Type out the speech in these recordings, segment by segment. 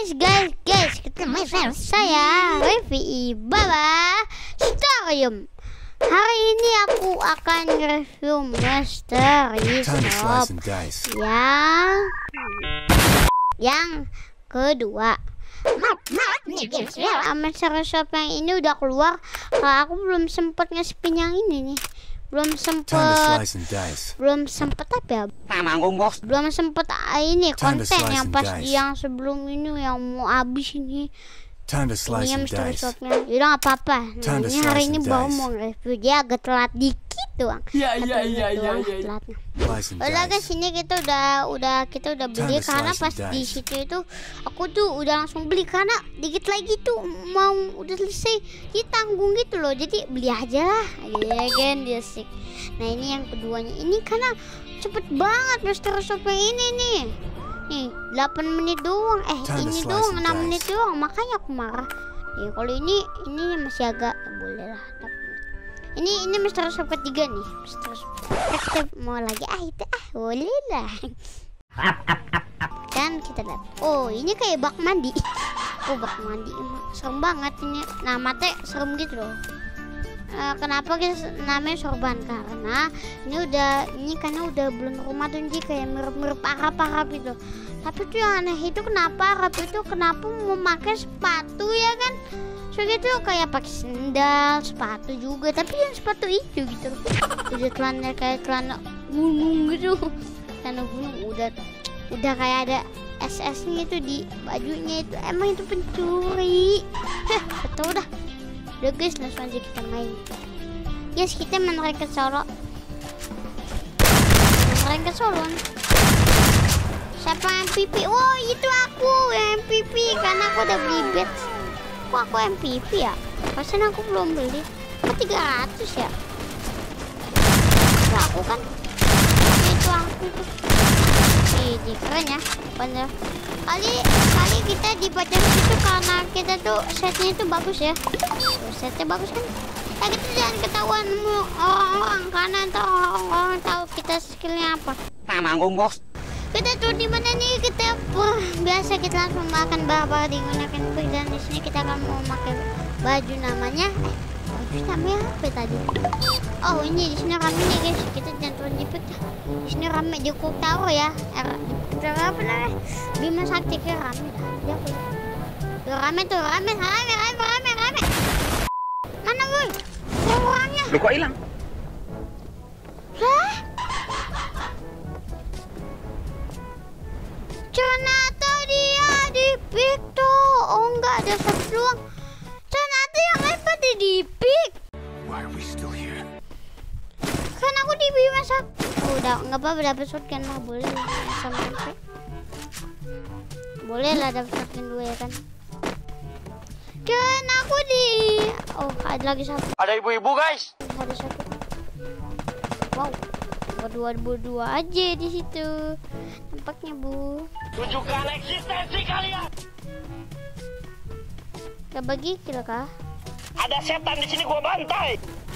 guys, ketemu saya Revi Baba Starium. Hari ini aku akan review Mystery Shop yang kedua. Mystery Shop yang ini udah keluar. Kalau aku belum sempet nge-spin yang ini nih. Belum sempet apa ya? Belum sempet ini konten yang pas yang sebelum ini yang mau habis ini. Ini Mystery Shopnya. Yaudah nggak apa-apa. Nah, ini hari ini baru mau review, dia agak telat dikit doang. Telatnya. Udah guys, ini kita udah beli karena pas di situ itu aku tuh udah langsung beli karena dikit lagi tuh mau udah selesai ditanggung gitu loh, jadi beli aja lah ya kan dia sih. Nah ini yang keduanya ini karena cepet banget Mystery Shop yang ini nih 8 menit doang, ini doang 6 menit doang, makanya aku marah ya. Kalau ini masih agak boleh lah. Ini Mystery Shop ketiga nih. Mystery Shop kita mau lagi boleh lah. Dan kita lihat, oh ini kayak bak mandi. Bak mandi serem banget ini. Nah mata serem gitu loh. Kenapa guys namanya sorban? Karena ini karena udah bulan Ramadan, jadi kayak mirip-mirip Arab gitu. Tapi tuh yang aneh itu kenapa Arab itu kenapa memakai sepatu ya kan? Soalnya tuh kayak pakai sendal, sepatu juga, tapi yang sepatu itu gitu. Udah celana kayak celana gunung gitu. Celana gunung udah kayak ada SS-nya itu di bajunya itu. Emang itu pencuri. Betul dah. Udah guys, langsung aja kita main. Yes, kita menarik ke Solo. Siapa MVP? Oh itu aku yang MVP karena aku udah beli bet. Kok aku MVP ya? Pasan aku belum beli. Kok 300 ya? Itu aku kan? Itu aku tuh. Ini keren ya. Bener. Kali kita dipajang situ karena kita tuh setnya itu bagus ya. Setnya bagus kan? Nah, kita jangan ketahuan orang-orang karena ntar orang-orang tahu kita skillnya apa. Bos. Kita tuh di mana nih? Kita biasa kita langsung makan barbar digunakan dan di sini kita akan mau pakai baju namanya apa tadi? Oh ini di sini rame nih guys. Kita jangan turun di pick. Di sini rame di Cook Tower ya. Apa namanya? Bima Sakti ke rame dah. Dia rame tuh rame. Mana boy? Orangnya? Lu kok hilang? Hah? Ternyata dia di pick tuh. Oh enggak, ada satu doang. Ternyata yang lain pada di pick. Why are we still here? Kan aku di Bima Sakti. Oh, udah enggak apa-apa dapat shotgun mah boleh sama MP. Boleh lah dapat shotgun 2 ya kan. Kan aku di ada lagi satu. Ada ibu-ibu guys. Ada satu. Wow. Berdua aja di situ. Nampaknya Bu. Tunjukkan eksistensi kalian. Gak bagi kill kah? Ada setan di sini, gua bantai.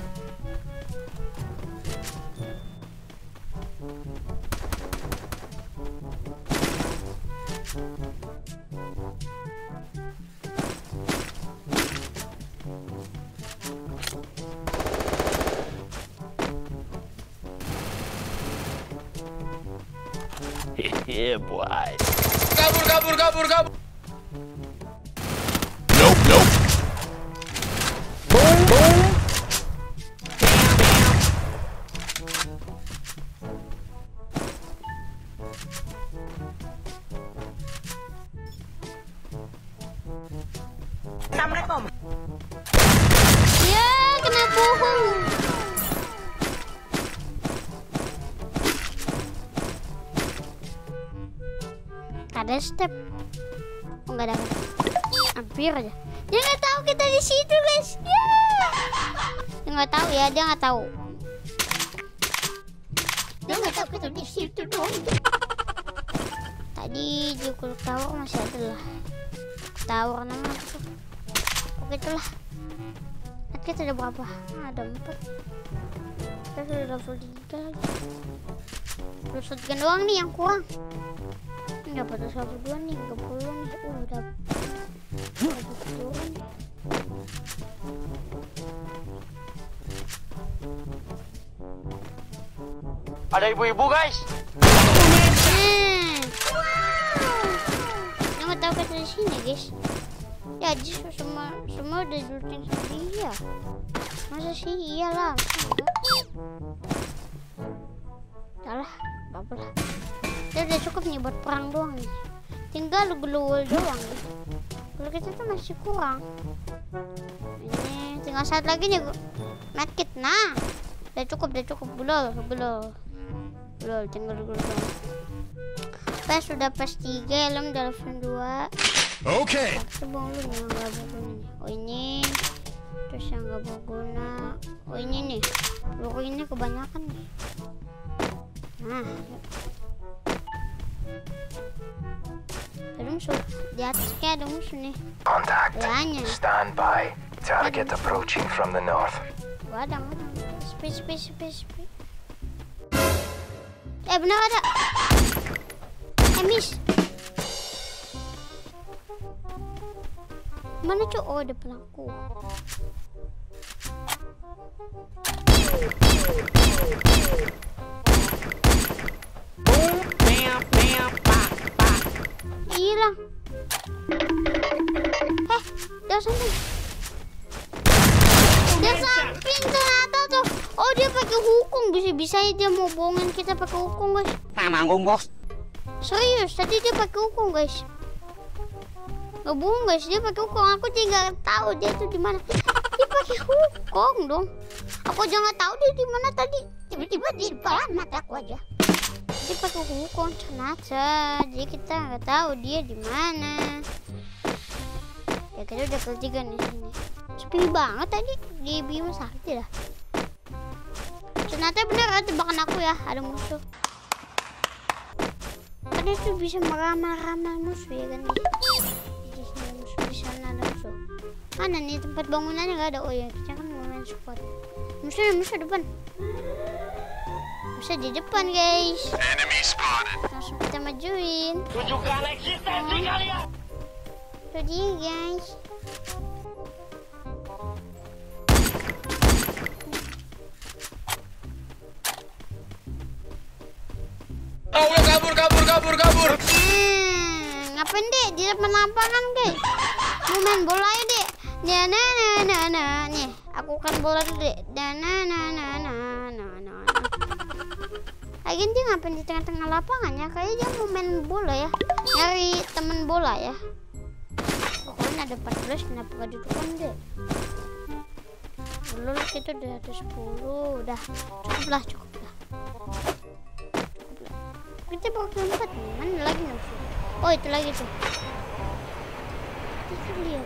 Yeah, boy. Kabur. Nope. Boom. Assalamualaikum. Ya, kena bohong. Ada step. Oh enggak dapat. Hampir aja. Dia nggak tahu kita di situ, guys. Dia nggak tahu ya, dia nggak tahu. Dia nggak tahu kita di situ dong. Tadi di Cook Tower masih ada lah. Tower nama apa? Oke itulah. Kita ada berapa? Ada 4. Kita sudah level 3 lagi. shotgun doang nih yang kurang. Dapat 1 nih, 30 nih. Udah turun. Ada ibu-ibu guys. Nggak tahu kita di sini guys. Ya justru semua udah looting sama dia. Masa sih iyalah. Salah, apa lah. Udah cukup nih buat perang doang nih. Tinggal glowal doang nih. Kalau kita tuh masih kurang. Ini tinggal 1 lagi nih medkit. Nah, udah cukup belum tinggal dulu doang. Pas sudah pas 3, helm udah level 2. Oke. Coba lu nih yang gak berguna nih. Oh ini. Terus yang gak berguna. Oh ini nih. Peluru ini kebanyakan nih. Nah. Ada musuh. Di atas kayak ada musuh nih. Contact. Banyak. Stand by. Target approaching from the north. Ada. Space. Benar ada. Miss. Mana cuy? Oh, ada pelaku. Hilang. Dia samping. Dia samping ternyata tuh. Oh, dia pakai hukum. Bisa-bisanya dia mau bohongin kita pakai hukum, guys. Manggung bos. Serius, tadi dia pakai hukum, guys. Nggak bohong, guys, dia pakai hukum. Aku juga tahu dia tuh di mana. Dia pakai hukum dong. Aku aja nggak tahu dia di mana tadi. Tiba-tiba di depan mata aku aja. Dia pakai hukum ternyata. Jadi kita nggak tahu dia di mana. Ya kita udah ketiga nih sini. Sepi banget tadi di Bima Sakti dah. Ternyata benar ada tebakan aku ya, ada musuh. Karena itu bisa meramal-ramal musuh ya kan. Di sana ada musuh. Mana nih tempat bangunannya nggak ada? Oh ya, kita kan mau main spot. Musuh depan. Musuh di depan guys. Enemy spotted. Langsung kita majuin. Tunjukkan eksistensi kalian. Itu dia guys. Oh, kabur. Ngapain deh di depan lapangan guys? Mau main bola ya deh. Nah. Nih, aku kan bola dulu deh. Nah. Lagian dia ngapain di tengah-tengah lapangan ya? Kayaknya dia mau main bola ya. Nyari temen bola ya. Pokoknya ada 14, kenapa gak ditekan deh? Belum kita udah ada 10. Udah cukup lah. Kita bakal 4 nih. Mana lagi musuh? Oh itu lagi tuh. Kita lihat.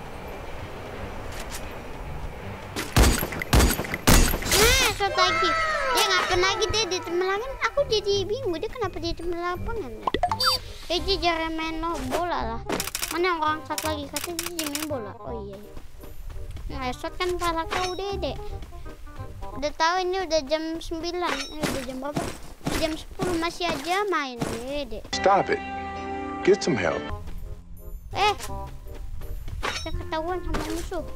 Nah, shot lagi. Dia ngapain lagi deh di temen lapangan? Aku jadi bingung dia kenapa di temen lapangan ya? Dia jarang main bola lah. Mana orang satu lagi katanya dia main bola. Oh iya. Nah, shot kan pala kau dede. Udah tahu ini udah jam 9. Udah jam berapa? Jam 10 masih aja main dede. Stop it. Get some help. Saya ketahuan sama musuh.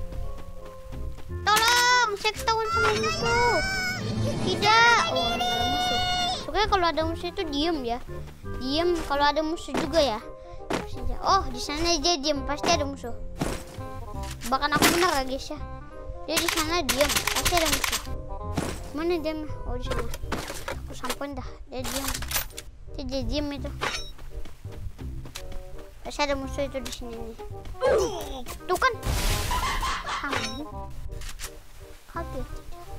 Tolong, saya ketahuan sama musuh. Tidak. Oh, ada musuh. Pokoknya kalau ada musuh itu diem ya. Diem kalau ada musuh juga ya. Oh, di sana dia diem, pasti ada musuh. Bahkan aku benar ya guys ya. Dia di sana diem, pasti ada musuh. Mana dia? Oh, di sana. Aku sampein dah, dia diem. Dia diem itu. Pasti ada musuh itu di sini nih. Tuh kan. Kamu. Kaget.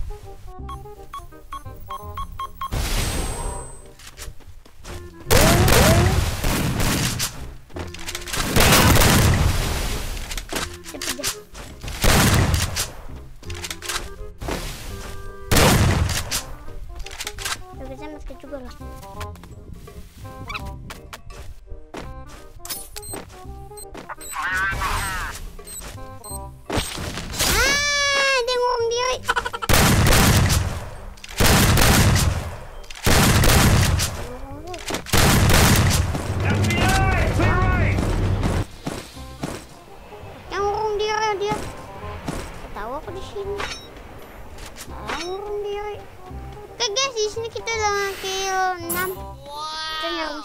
Juga lah. Dia ngurung diri.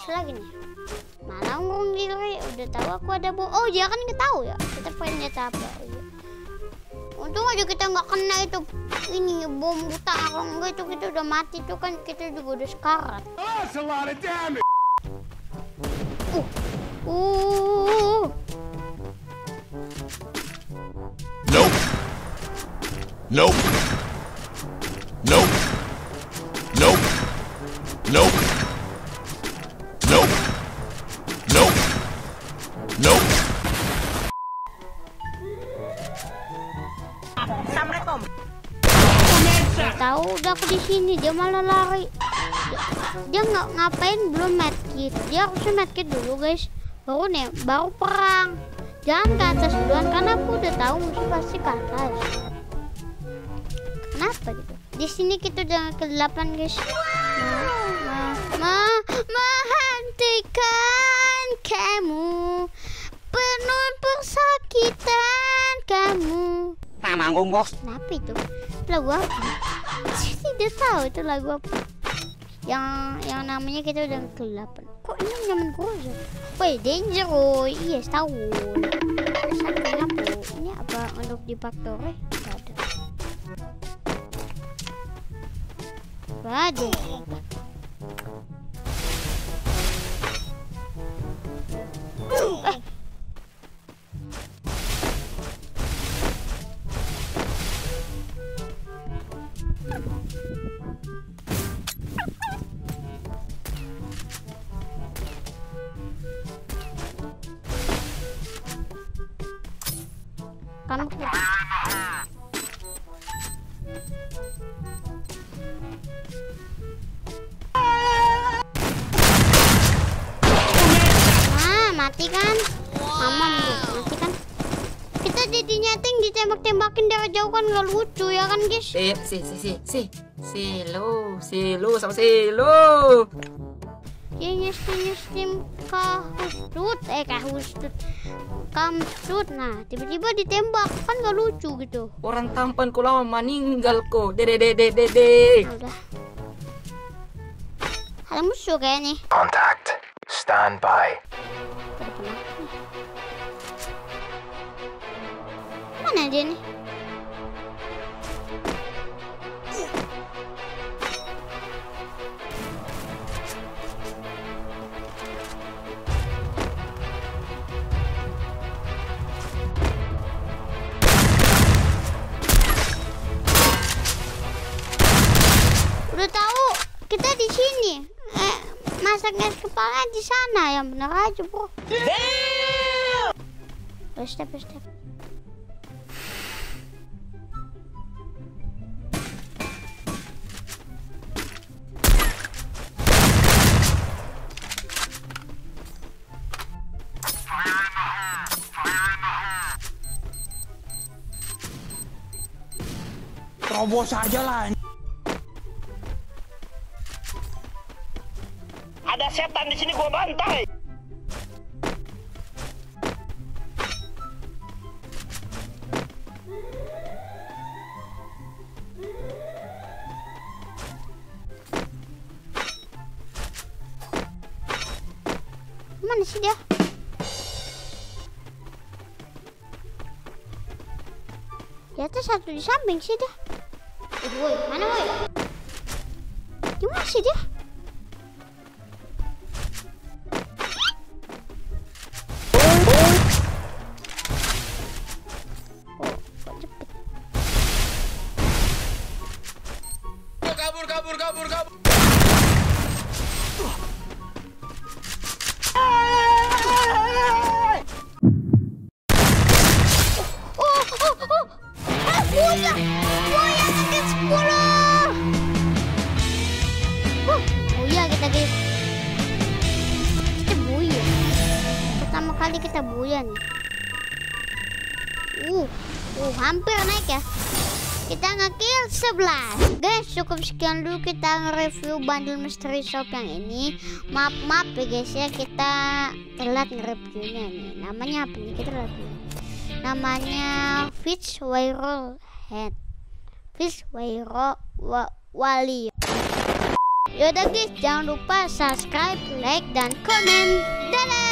terus lagi nih. Malah ngurung diri, udah tahu aku ada bom. Oh dia kan nggak tahu ya, kita pengen lihat apa. Untung aja kita nggak kena itu ini bom buta. Kalau enggak itu kita udah mati tuh kan, kita juga udah sekarat. Nope. Nope. Nope. Nope. Nope. Nope. Nope. Nope. Tahu udah aku di sini dia malah lari. Dia nggak ngapain belum medkit. Dia harusnya medkit dulu guys. Baru perang. Jangan ke atas duluan karena aku udah tahu musuh pasti ke atas. Kenapa gitu? Di sini kita udah ke-8 guys. Menghentikan kamu, penuh persakitan kamu. Manggung bos. Kenapa itu? Lagu apa? Tidak tahu itu lagu apa. Yang namanya kita udah ke-8. Kok ini nyaman Groza? Woi, danger woy. Iya, tahu. Ini apa untuk di factory? Enggak ada. Waduh. Kamu mati kan? Mama mati kan? Kita jadi nyeting ditembak-tembakin dari jauh kan nggak lucu ya kan guys? Silo sama silo. Dia nyestim kamstut. Nah tiba-tiba ditembak kan nggak lucu gitu. Orang tampan ku lawan meninggal ko. Dede. Udah. Ada musuh kayaknya. Contact. Stand by. Mana dia nih? Udah tahu kita di sini. Masak es kepala di sana yang bener aja bro. Step. Terobos aja lah. Ada setan di sini, gua bantai. Mana sih dia? Di atas satu di samping sih dia. Woi, mana woi? Di mana sih dia? Kabur. Kita buya nih. Hampir naik ya. Kita nge-kill 11. Guys, cukup sekian dulu kita nge-review bundle mystery shop yang ini. Maaf ya guys ya, kita telat nge-reviewnya nih. Namanya apa nih? Kita lihat dulu. Namanya Fish Viral Head. Fish Viral Wali. Yaudah guys, jangan lupa subscribe, like, dan komen. Dadah!